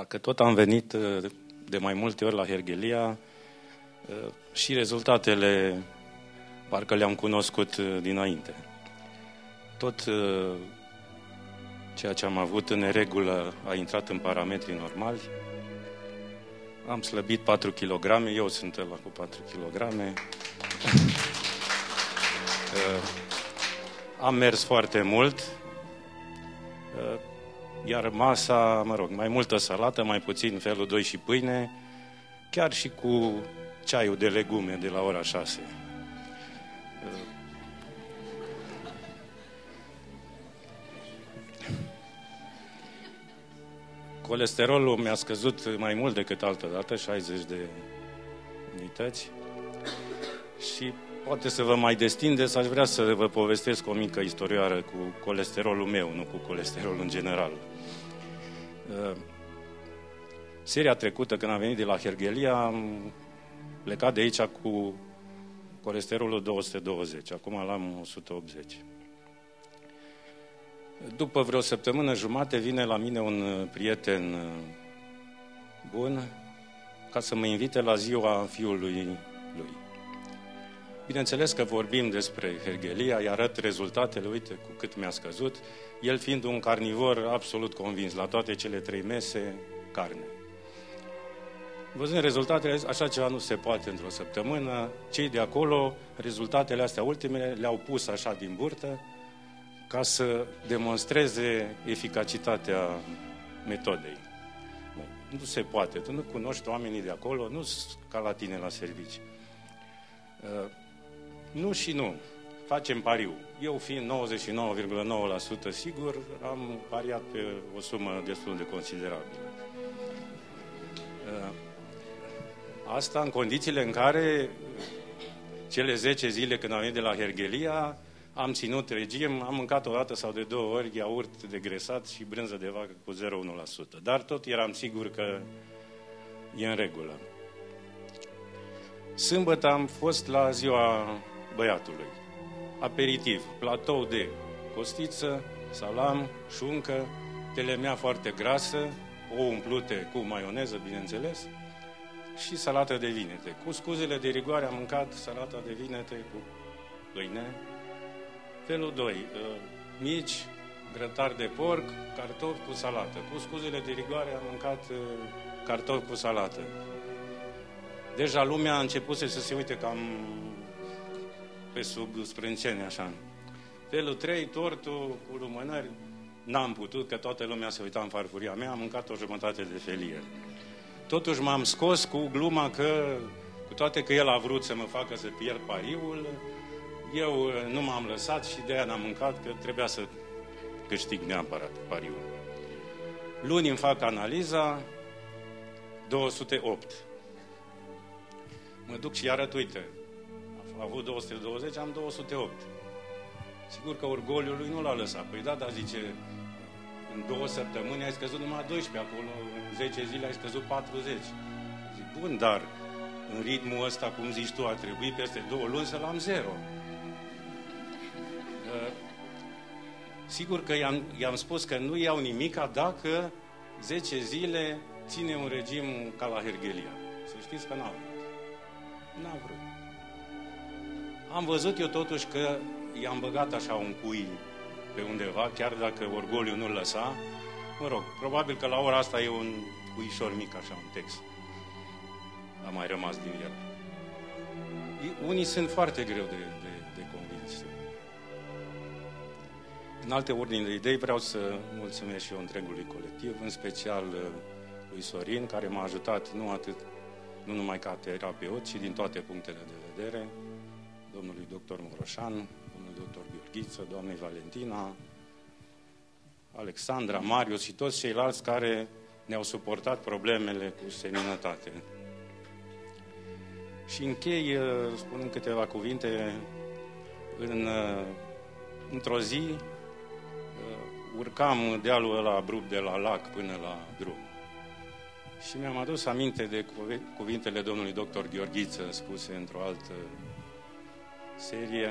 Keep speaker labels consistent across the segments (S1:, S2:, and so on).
S1: Dacă tot am venit de mai multe ori la Herghelia, și rezultatele parcă le-am cunoscut dinainte. Tot ceea ce am avut în neregulă a intrat în parametrii normali. Am slăbit 4 kg, eu sunt ăla cu 4 kg. Am mers foarte mult, iar masa, mai multă salată, mai puțin felul 2 și pâine, chiar și cu ceaiul de legume de la ora 6. Colesterolul mi-a scăzut mai mult decât altă dată, 60 de unități. Și poate să vă mai destindeți, aș vrea să vă povestesc o mică istorioară cu colesterolul meu, nu cu colesterolul în general. Seria trecută, când am venit de la Herghelia, am plecat de aici cu colesterolul 220, acum l-am 180. După vreo săptămână jumate vine la mine un prieten bun ca să mă invite la ziua fiului lui. Bineînțeles că vorbim despre Herghelia, îi arăt rezultatele, uite cu cât mi-a scăzut, el fiind un carnivor absolut convins, la toate cele 3 mese, carne. Văzând rezultatele, așa ceva nu se poate într-o săptămână, cei de acolo, rezultatele astea ultimele, le-au pus așa din burtă, ca să demonstreze eficacitatea metodei. Nu se poate, tu nu cunoști oamenii de acolo, nu sunt ca la tine la servici. Nu și nu. Facem pariu. Eu fiind 99,9% sigur, am pariat pe o sumă destul de considerabilă. Asta în condițiile în care cele 10 zile când am venit de la Herghelia, am ținut regim, am mâncat o dată sau de 2 ori iaurt degresat și brânză de vacă cu 0,1%. Dar tot eram sigur că e în regulă. Sâmbătă am fost la ziua băiatului. Aperitiv, platou de costiță, salam, șuncă, telemea foarte grasă, ouă umplute cu maioneză, bineînțeles, și salată de vinete. Cu scuzele de rigoare am mâncat salata de vinete cu pâine. Felul 2, mici, grătar de porc, cartofi cu salată. Cu scuzele de rigoare am mâncat cartofi cu salată. Deja lumea a început să se uite cam pe sub sprâncene, așa. Felul 3, tortul cu lumânări, n-am putut, că toată lumea se uita în farfuria mea, am mâncat o jumătate de felie. Totuși m-am scos cu gluma că, cu toate că el a vrut să mă facă să pierd pariul, eu nu m-am lăsat și de-aia n-am mâncat, că trebuia să câștig neapărat pariul. Luni îmi fac analiza, 208. Mă duc și arăt, uite, a avut 220, am 208. Sigur că orgoliul lui nu l-a lăsat. Păi da, dar zice, în 2 săptămâni ai scăzut numai 12, acolo în 10 zile ai scăzut 40. Zic, bun, dar în ritmul ăsta, cum zici tu, ar trebui peste 2 luni să-l am 0. Sigur că i-am spus că nu iau nimica dacă 10 zile ține un regim ca la Herghelia. Să știți că n-a vrut. N-a vrut. Am văzut eu totuși că i-am băgat așa un cui pe undeva, chiar dacă orgoliul nu-l lăsa. Mă rog, probabil că la ora asta e un cuișor mic, așa, un text. A mai rămas din el. Unii sunt foarte greu de convins. În alte ordini de idei vreau să mulțumesc și eu întregului colectiv, în special lui Sorin, care m-a ajutat nu numai ca terapeut, ci din toate punctele de vedere, domnului doctor Moroșan, domnului doctor Gheorghiță, doamnei Valentina, Alexandra, Marius și toți ceilalți care ne-au suportat problemele cu seninătate. Și închei spunând câteva cuvinte. Într-o zi urcam dealul ăla abrupt de la lac până la drum. Și mi-am adus aminte de cuvintele domnului doctor Gheorghiță spuse într-o altă serie,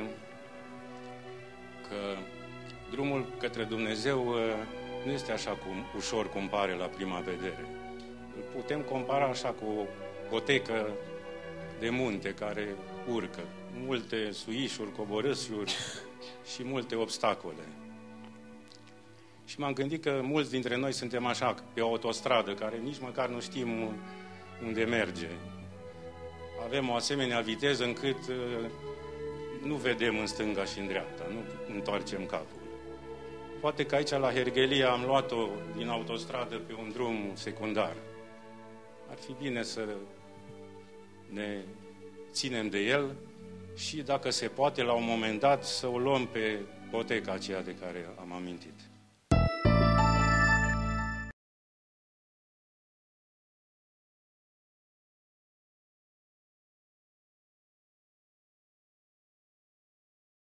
S1: că drumul către Dumnezeu nu este așa ușor cum pare la prima vedere. Îl putem compara așa cu o potecă de munte care urcă. Multe suișuri, coborâsuri și multe obstacole. Și m-am gândit că mulți dintre noi suntem așa, pe o autostradă, care nici măcar nu știm unde merge. Avem o asemenea viteză încât nu vedem în stânga și în dreapta, nu întoarcem capul. Poate că aici, la Herghelia, am luat-o din autostradă pe un drum secundar. Ar fi bine să ne ținem de el și, dacă se poate, la un moment dat, să o luăm pe poteca aceea de care am amintit.